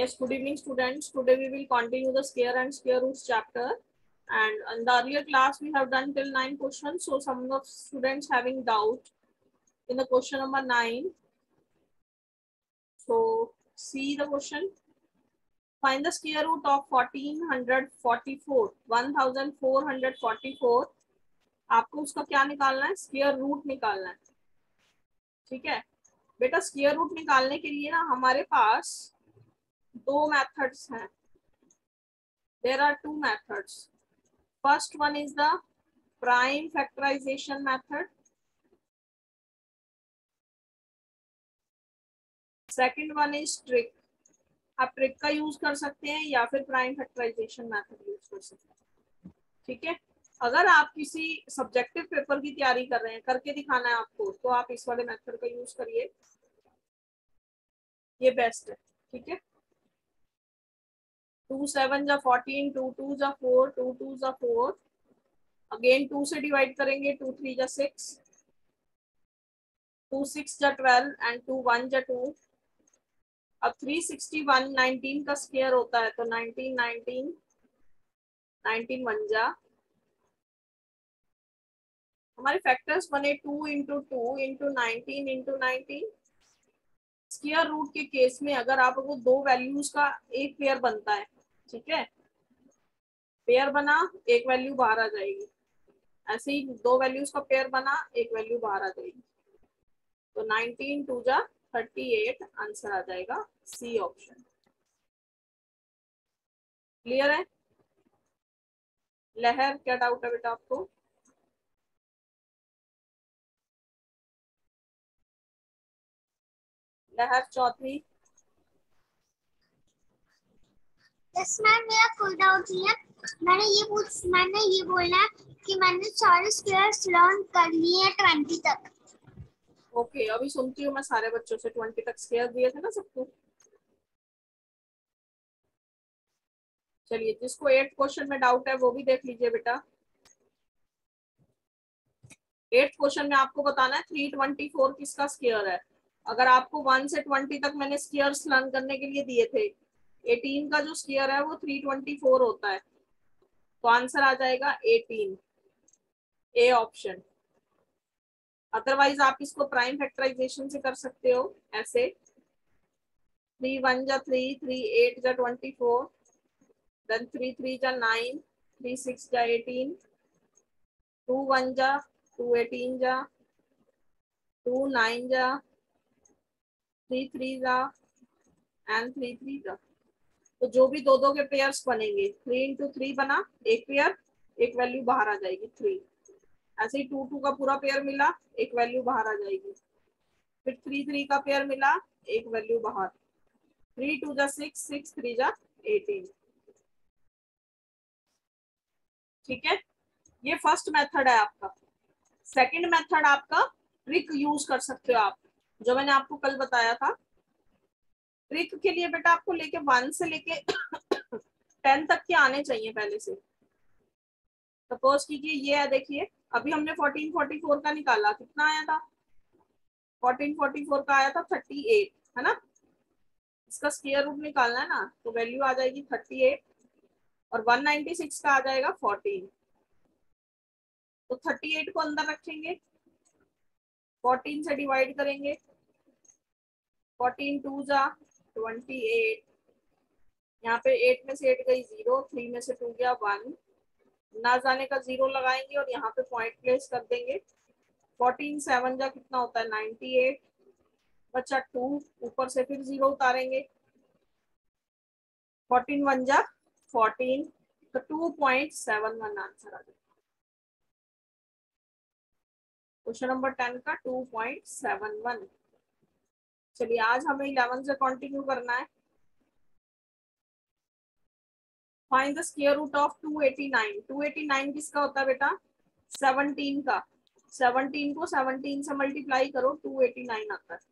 Yes, good evening students. Today we will continue the square and square roots chapter. And in the earlier class we have done till 9 questions. So some of students having doubt in the question number 9. So see the question. Find the square root of 1444. 1444. आपको उसका क्या निकालना है? Square root निकालना है. ठीक है बेटा, स्क्वायर रूट निकालने के लिए ना हमारे पास दो मेथड्स हैं. There are two methods. First one is the prime factorization method. Second one is trick. आप ट्रिक का यूज कर सकते हैं या फिर प्राइम फैक्टराइजेशन मेथड यूज कर सकते हैं. ठीक है, अगर आप किसी सब्जेक्टिव पेपर की तैयारी कर रहे हैं, करके दिखाना है आपको, तो आप इस वाले मेथड का यूज करिए, ये बेस्ट है. ठीक है, 2 7 जा 14, 2 2 जा 4, 2 2 जा 4. अगेन 2 से डिवाइड करेंगे, 2 3 जा 6, 2 6 जा 12 एंड 2 1 जा 2. अब 361 19 का स्क्वायर होता है, तो 19 19 19 1 जा. हमारे फैक्टर्स बने 2 into 2 into 19 into 19. Square root के केस में अगर आपको दो वैल्यूज का एक पेयर बनता है, ठीक है, पेयर बना, एक वैल्यू बाहर आ जाएगी. ऐसे ही दो वैल्यूज का पेयर बना, एक वैल्यू बाहर आ जाएगी. तो 19 2 जा 38 आंसर आ जाएगा सी ऑप्शन. क्लियर है? लहर, क्या डाउट है बेटा आपको? लहर चौथी. यस मैम, मेरा कोई डाउट नहीं है. मैंने ये बोलना है कि मैंने सारे स्क्वायर्स लर्न कर लिए हैं 20 तक. ओके, अभी सुनती हूँ मैं सारे बच्चों से. 20 तक स्क्वायर दिए थे ना सबको. चलिए, जिसको 8 क्वेश्चन में डाउट है वो भी देख लीजिए बेटा. 8 क्वेश्चन में आपको बताना है 324 किसका स्क्वायर है. अगर आपको 1 से 20 तक मैंने स्क्वायर्स लर्न करने के लिए दिए थे, 18 का जो स्क्वायर है वो 324 होता है, तो आंसर आ जाएगा 18, ए ऑप्शन. अदरवाइज आप इसको प्राइम फैक्टराइजेशन से कर सकते हो ऐसे. 3 1 जा 3, 3 8 जा 24, देन 3 3 जा 9, 3 6 जा 18, 2 1 जा 2 18 जा 2 9 जा 3 3 जा एंड 3 3 जा. तो जो भी दो दो के पेयर्स बनेंगे, 3 इंटू 3 बना, एक पेयर, एक वैल्यू बाहर आ जाएगी 3. ऐसे ही 2 2 का पूरा पेयर मिला, एक वैल्यू बाहर आ जाएगी. फिर 3 3 का पेयर मिला, एक वैल्यू बाहर. 3 2 जा 6, 6 3 जा 18. ठीक है, ये फर्स्ट मेथड है आपका. सेकंड मेथड आपका ट्रिक यूज कर सकते हो आप, जो मैंने आपको कल बताया था. ट्रिक के लिए बेटा आपको लेके 1 से लेके 10 तक के आने चाहिए पहले से. सपोज कीजिए ये है, देखिए अभी हमने 1444 का निकाला, कितना आया था? 1444 का आया था 38, है ना. इसका स्क्वायर रूट निकालना है ना, तो वैल्यू आ जाएगी 38 और 196 का आ जाएगा 14. तो 38 को अंदर रखेंगे, 14 से डिवाइड करेंगे, 14 2 जा 28. यहाँ पे 8 में से 8 गई 0, 3 में से 2 गया 1, ना जाने का 0 लगाएंगे और यहाँ पे पॉइंट प्लेस कर देंगे. 14 7 जा कितना होता है? 98. बचा 2, ऊपर से फिर 0 उतारेंगे. 14 1 जा 14, तो 2.71 आंसर आ जाएगा. क्वेश्चन नंबर 10 का 2.71. चलिए, आज हमें 11 से कंटिन्यू करना है. Find the square root of 289. 289 किसका होता है बेटा? 17 का. 17 को 17 से मल्टीप्लाई करो, 289 आता है.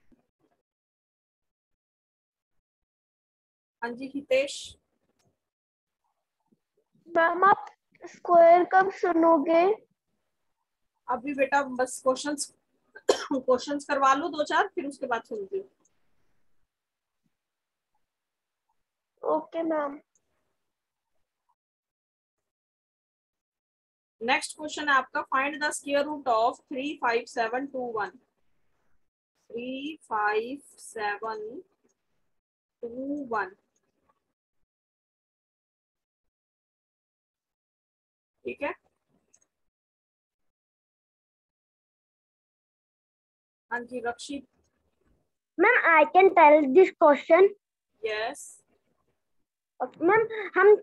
हाँ जी हितेश. मैम आप स्क्वायर कब सुनोगे? अभी बेटा बस क्वेश्चंस करवा लो 2 4, फिर उसके बाद सुनती हूँ. Okay ma'am. नेक्स्ट क्वेश्चन है आपका, find the square root of 35721। 35721, ठीक है। हाँ जी Rakshit. Ma'am I can tell this question. Yes. Ma'am हम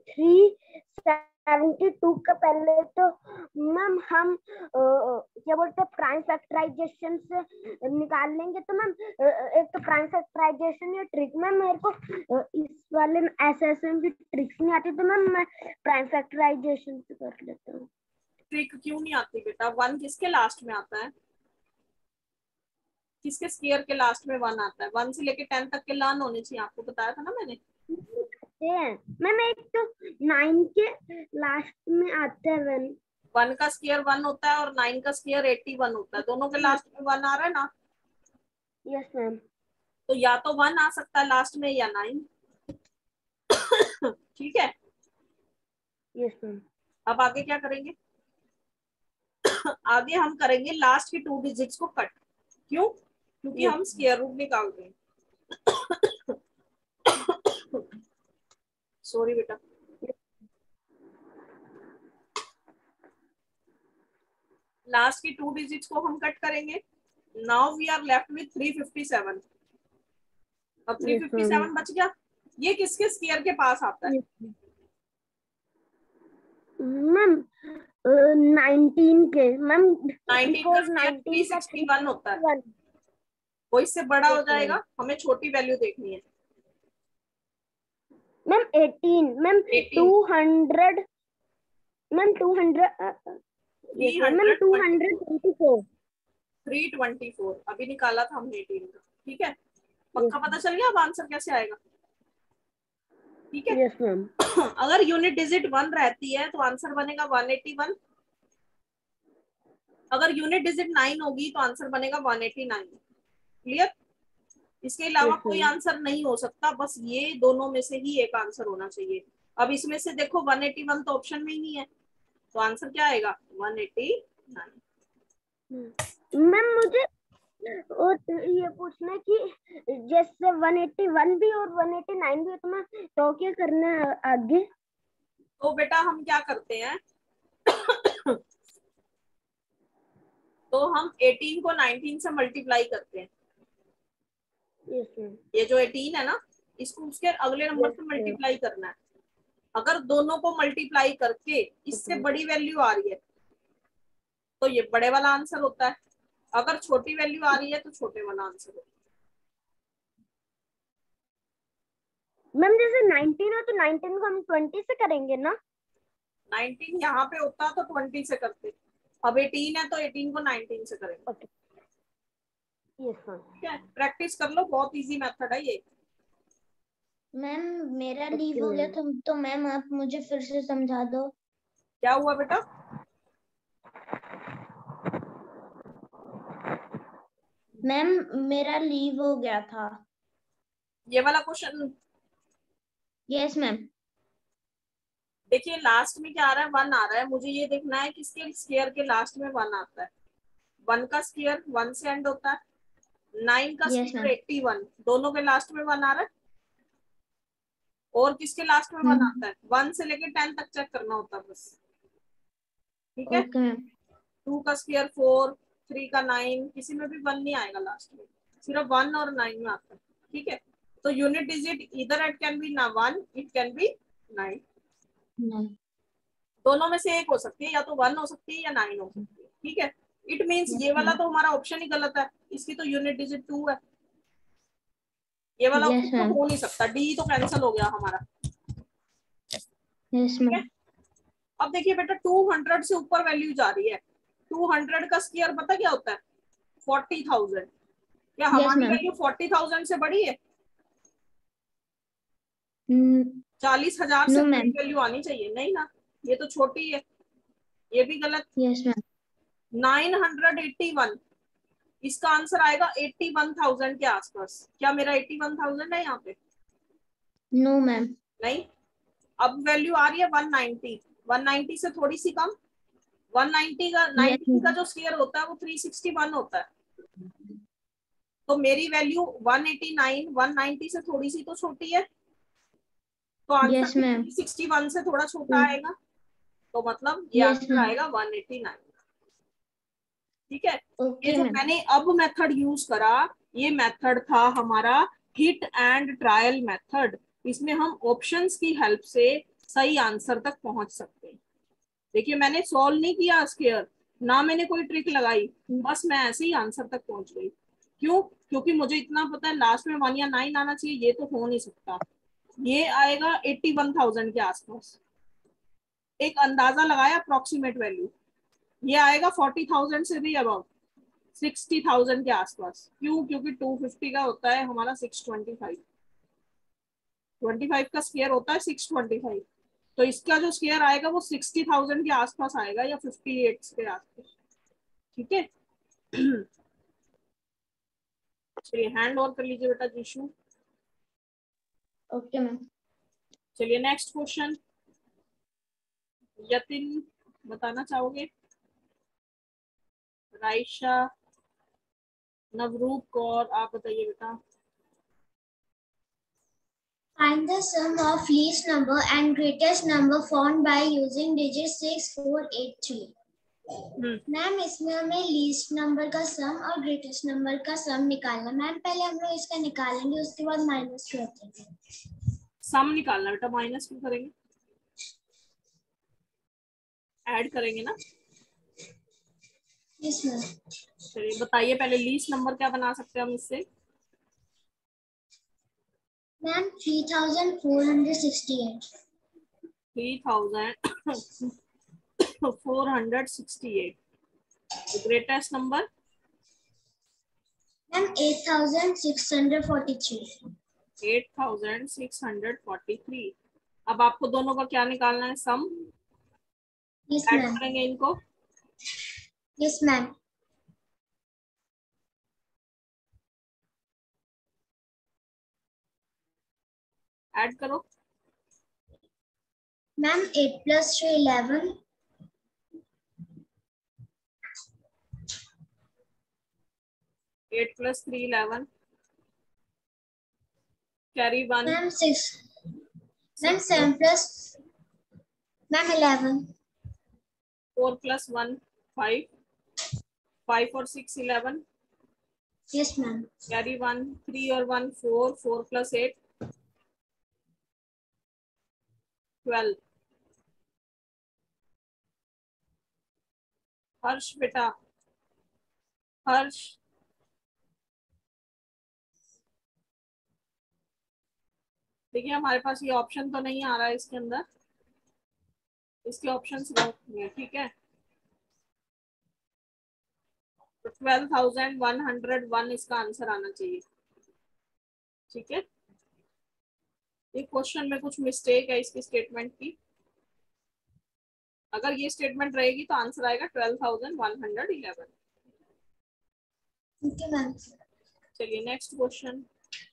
372 का पहले तो मैम हम क्या बोलते हैं प्राइम फैक्टराइजेशन से निकाल लेंगे। तो मैम एक तो प्राइम फैक्टराइजेशन या ट्रिक, मैम मेरे को इस वाले में ऐसे भी ट्रिक्स नहीं आती, तो मैम मैं प्राइम फैक्टराइजेशन से कर लेता हूँ। ट्रिक क्यों नहीं आती बेटा? 1 किसके लास्ट में आता है? किसके स्क्वायर के लास्ट में 1 आता है? 1 से लेके 10 तक के लर्न होने चाहिए, आपको बताया था ना मैंने। मैम एक तो 9 के लास्ट में आता है 1। 1 का स्क्वायर 1 होता है और 9 का स्क्वायर 81 होता है। दोनों के लास्ट में 1 आ रहा है ना। Yes ma'am. तो या तो 1 आ सकता है लास्ट में या 9। ठीक है। Yes ma'am. अब आगे क्या करेंगे? आगे हम करेंगे लास्ट के 2 डिजिट्स को कट। क्यों? क्योंकि हम स्क्वायर रूट निकाल रहे हैं। सॉरी बेटा। लास्ट की 2 डिजिट्स को हम कट करेंगे। Now we are left with 357। अब 357 बच गया। ये किसके स्क्वायर के पास आता है? मैम 19 के मैम। 19 का स्क्वायर 361 होता है। वो इससे बड़ा हो जाएगा, हमें छोटी वैल्यू देखनी है। मैम 18 मैम 200 मैम 200 मैम 224 324 अभी निकाला था हमने 18 का। ठीक है, पक्का पता चल गया अब आंसर कैसे आएगा? ठीक है। Yes ma'am. अगर यूनिट डिजिट 1 रहती है तो आंसर बनेगा 181। अगर यूनिट डिजिट 9 होगी तो आंसर बनेगा 189। क्लियर? इसके अलावा कोई आंसर नहीं हो सकता, बस ये दोनों में से ही एक आंसर होना चाहिए। अब इसमें से देखो 181 तो ऑप्शन में ही नहीं है, तो आंसर क्या आएगा? 189। मैम मुझे और ये पूछना कि जैसे 181 भी और 189 भी, तो मैं तो क्या करना है आगे? तो बेटा हम क्या करते हैं, तो हम 18 को 19 से मल्टीप्लाई करते हैं। ये जो 18 है ना, इसको उसके अगले नंबर से मल्टीप्लाई करना है। अगर दोनों को मल्टीप्लाई करके इससे बड़ी वैल्यू आ रही है तो ये बड़े वाला आंसर होता है। अगर छोटी वैल्यू आ रही है तो छोटे वाला आंसर होता है। मैम जैसे 19 है तो 19 को हम 20 से करेंगे ना? 19 यहाँ पे होता तो 20 से करते। अब 18 है तो 18 को 19 से करेंगे। ओके। Yes ma'am. ठीक है, प्रैक्टिस कर लो, बहुत इजी मेथड है ये। मैम मेरा लीव हो गया तो मैम आप मुझे फिर से समझा दो। क्या हुआ बेटा? मैम मेरा लीव हो गया था। ये वाला क्वेश्चन यस मैम। देखिए, लास्ट में क्या आ रहा है? 1 आ रहा है। मुझे ये देखना है किसके स्क्वायर के लास्ट में 1 आता है। 1 का स्क्वायर 1 से एंड होता है। 9 का Yes, स्क्वायर ma'am. 81, दोनों के लास्ट में 1 आ रहा है। और किसके लास्ट में 1 आता है? 1 से लेके 10 तक चेक करना होता है बस। ठीक है। Okay ma'am. 2 का स्क्वायर 4, 3 का 9, किसी में भी 1 नहीं आएगा लास्ट में, सिर्फ 1 और 9 में आता है। ठीक है, तो यूनिट डिजिट इधर इट कैन बी ना 1, इट कैन बी 9। दोनों में से एक हो सकती है, या तो 1 हो सकती है या 9 हो सकती है। ठीक है, इट मीन्स ये वाला तो हमारा ऑप्शन ही गलत है, इसकी तो यूनिट डिजिट 2 है। ये वाला Yes, तो ma'am. हो नहीं सकता, डी तो कैंसिल हो गया हमारा। Yes ma'am. अब देखिए बेटा, 200 से ऊपर वैल्यू जा रही है। 200 का स्क्वायर पता क्या होता है? 40,000। क्या Yes, हमारी ma'am. वैल्यू 40,000 से बड़ी है? No 40,000 से बड़ी मैम। वैल्यू आनी चाहिए, नहीं ना, ये तो छोटी है। ये भी गलत। Yes ma'am. 981, इसका आंसर आएगा 81,000 के आसपास। क्या मेरा 81,000 है यहाँ पे? No ma'am. नहीं, अब वैल्यू आ रही है 190, 190 से थोड़ी सी कम। 190 का 90 का जो स्क्वायर होता है वो 361 होता है, तो मेरी वैल्यू 189 190 से थोड़ी सी तो छोटी है, तो आंसर यस मैम 361 से थोड़ा छोटा आएगा, तो मतलब ये यस आंसर मैम आएगा 189। ठीक है, ये ओके जो मैम मैंने अब मेथड यूज करा, ये मेथड था हमारा हिट एंड ट्रायल मेथड। इसमें हम ऑप्शंस की हेल्प से सही आंसर तक पहुंच सकते हैं। देखिए मैंने सॉल्व नहीं किया स्क्वायर, ना मैंने कोई ट्रिक लगाई, बस मैं ऐसे ही आंसर तक पहुंच गई। क्यों? क्योंकि मुझे इतना पता है लास्ट में 1 या 9 आना चाहिए, ये तो हो नहीं सकता। ये आएगा 81,000 के आसपास, एक अंदाजा लगाया अप्रोक्सीमेट वैल्यू, ये आएगा 40,000 से भी अबव, 60,000 के आसपास। क्यों? क्योंकि 250 का होता है हमारा 625, 25 का स्क्वायर होता है 625, तो इसका जो स्क्वायर आएगा वो 60,000 के आसपास आएगा या 58 के आसपास। ठीक है, चलिए हैंड ओवर कर लीजिए बेटा जीशु। ओके मैम चलिए नेक्स्ट क्वेश्चन, यतिन बताना चाहोगे? राइशा, नवरूप कौर, आप बताइए बेटा। Find the sum of least number and greatest number found by using digit 6, 4, 8, 3. Ma'am इसमें हमें लीस्ट नंबर का सम और ग्रेटेस्ट नंबर का सम निकालना। मैम पहले हम लोग इसका निकालेंगे, उसके बाद माइनस करते हैं। सम निकालना बेटा, माइनस क्यों करेंगे, ऐड करेंगे ना। Yes ma'am. चलिए बताइए पहले लीस्ट नंबर क्या बना सकते हैं हम इससे। मैम 3468। 3468, greatest number ma'am 8643। 8643। अब आपको दोनों का क्या निकालना है, सम। Yes add ma'am. करेंगे इनको, यस मैम। ऐड करो। Ma'am 8 + 3 11। 8 + 3 11, carry 1। Ma'am 6। Ma'am 7 + ma'am 11। 4 + 1 5, 5 और 6 11, यस मैम। कैरी 1, 3 और 1 4, 4 + 8 12। हर्ष बेटा, हर्ष, देखिए हमारे पास ये ऑप्शन तो नहीं आ रहा है इसके अंदर, इसके ऑप्शंस रॉन्ग हैं। ठीक है, तो 12,101 इसका आंसर आना चाहिए। ठीक है, ये क्वेश्चन में कुछ मिस्टेक है इसकी स्टेटमेंट की, अगर ये स्टेटमेंट रहेगी तो आंसर आएगा 12,111। Okay ma'am. चलिए next question,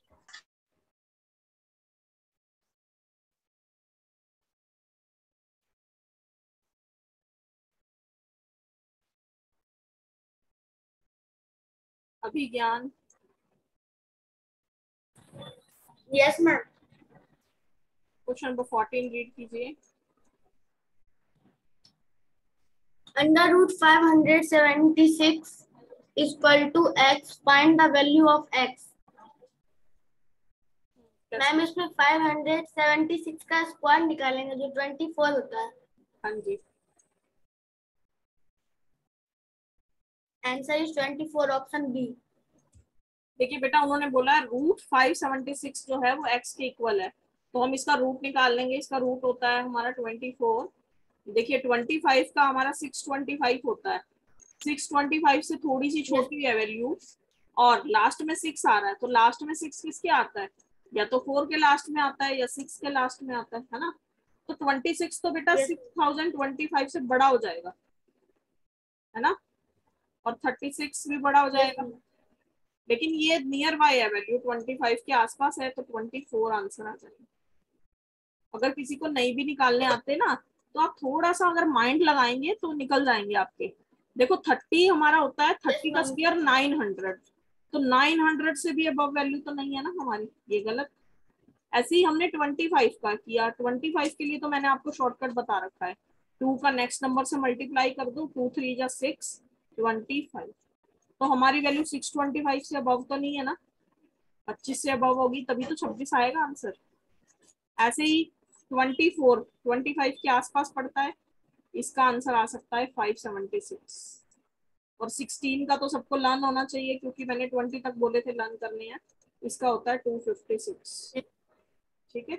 Abhigyan. Yes ma'am. Question number 14 read कीजिए। √576 = x, find the value of x। Ma'am इसमें 576 का स्क्वायर निकालेंगे जो 24 होता है। हाँ जी, आंसर इज 24, ऑप्शन बी। देखिए बेटा उन्होंने बोला √576 जो है वो x के इक्वल है, तो हम इसका रूट निकाल लेंगे। इसका रूट होता है हमारा 24। देखिए 25 का हमारा 625 होता है, 625 से थोड़ी सी छोटी है वैल्यू, और लास्ट में 6 आ रहा है, तो लास्ट में 6 किसके आता है, या तो 4 के लास्ट में आता है या 6 के लास्ट में आता है ना। तो 26 तो बेटा 6025 से बड़ा हो जाएगा, है ना, और 36 भी बड़ा हो जाएगा, लेकिन ये नियर बाय है, वैल्यू 25 के आसपास है, तो 24 आंसर आ जाएगा। अगर किसी को नहीं भी निकालने आते ना तो आप थोड़ा सा अगर माइंड लगाएंगे तो निकल जाएंगे आपके। देखो 30 हमारा होता है, 30 का स्क्वायर 900, तो 900 से भी अबव वैल्यू तो नहीं है ना हमारी, ये गलत। ऐसे ही हमने 25 का किया, 25 के लिए तो मैंने आपको शॉर्टकट बता रखा है, 2 का नेक्स्ट नंबर से मल्टीप्लाई कर दो, 2 3 जा 6, 25, तो हमारी वैल्यू 625 से अबव तो नहीं है ना, 25 से अबव होगी तभी तो 26 आएगा आंसर। ऐसे ही 25 के आसपास पड़ता है, इसका आंसर आ सकता है 576। और 16 का तो सबको लर्न होना चाहिए क्योंकि मैंने 20 तक बोले थे लर्न करने हैं, इसका होता है 256। ठीक है,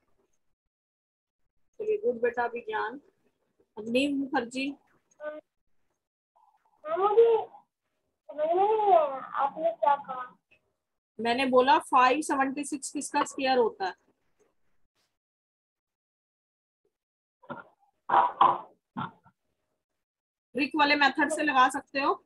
चलिए गुड बेटा विज्ञान। अग्नि मुखर्जी, आपने क्या कहा? मैंने बोला 576 किसका स्क्वायर होता है? ट्रिक वाले मेथड से लगा सकते हो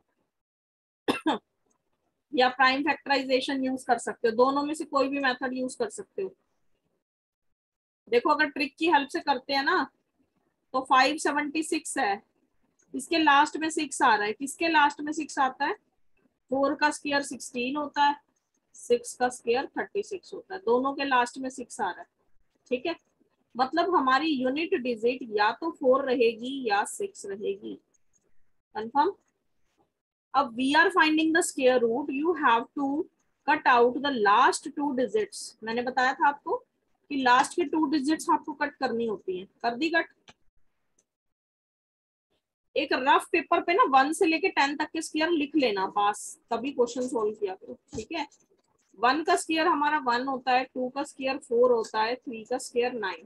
या प्राइम फैक्टराइजेशन यूज कर सकते हो, दोनों में से कोई भी मेथड यूज कर सकते हो। देखो अगर ट्रिक की हेल्प से करते हैं ना तो 576 है, इसके लास्ट में 6 आ रहा है, किसके लास्ट में 6 आता है? 4 का स्क्वायर 16 होता है, 6 का स्क्वायर 36 होता है, दोनों के लास्ट में 6 आ रहा है। ठीक है, मतलब हमारी यूनिट डिजिट या तो 4 रहेगी या 6 रहेगी। कंफर्म? अब we are finding the square root, you have to cut out the last 2 digits. मैंने बताया था आपको कि लास्ट के 2 डिजिट्स आपको कट करनी होती है, कर दी कट। एक रफ पेपर पे ना 1 से लेके 10 तक के स्क्वायर लिख लेना पास, तभी क्वेश्चन सोल्व किया करो। ठीक है, 1 का स्क्वायर हमारा 1 होता है, 2 का स्क्वायर 4 होता है, 3 का स्क्वायर 9।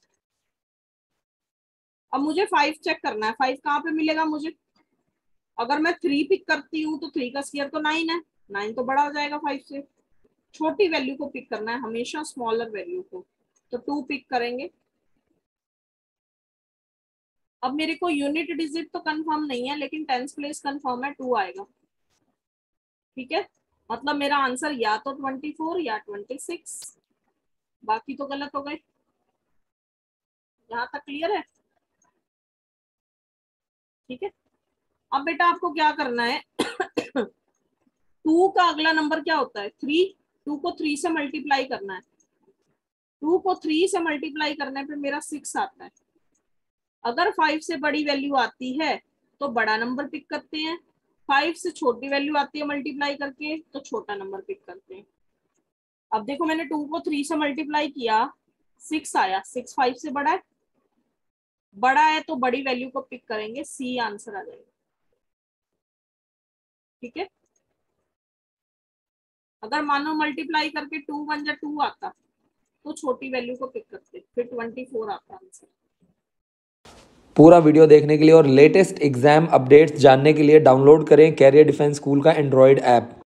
अब मुझे 5 चेक करना है, 5 कहाँ पे मिलेगा मुझे? अगर मैं 3 पिक करती हूँ तो 3 का स्क्वायर तो 9 है, 9 तो बड़ा हो जाएगा 5 से। छोटी वैल्यू को पिक करना है हमेशा, स्मॉलर वैल्यू को, तो 2 पिक करेंगे। अब मेरे को यूनिट डिजिट तो कंफर्म नहीं है लेकिन 10th प्लेस कंफर्म है, 2 आएगा। ठीक है, मतलब मेरा आंसर या तो 24 या 26, बाकी तो गलत हो गए। यहाँ तक क्लियर है? ठीक है, अब बेटा आपको क्या करना है 2 का अगला नंबर क्या होता है? 3। 2 को 3 से मल्टीप्लाई करना है, 2 को 3 से मल्टीप्लाई करने पे मेरा 6 आता है। अगर 5 से बड़ी वैल्यू आती है तो बड़ा नंबर पिक करते हैं, 5 से छोटी वैल्यू आती है मल्टीप्लाई करके तो छोटा नंबर पिक करते हैं। अब देखो मैंने 2 को 3 से मल्टीप्लाई किया, 6 आया, 6 5 से बड़ा है तो बड़ी वैल्यू को पिक करेंगे, सी आंसर आ जाएगा। ठीक है, अगर मानो मल्टीप्लाई करके 2 1 जा 2 आता तो छोटी वैल्यू को पिक करते, फिर 24 आता आंसर। पूरा वीडियो देखने के लिए और लेटेस्ट एग्जाम अपडेट्स जानने के लिए डाउनलोड करें कैरियर डिफेंस स्कूल का एंड्रॉयड ऐप।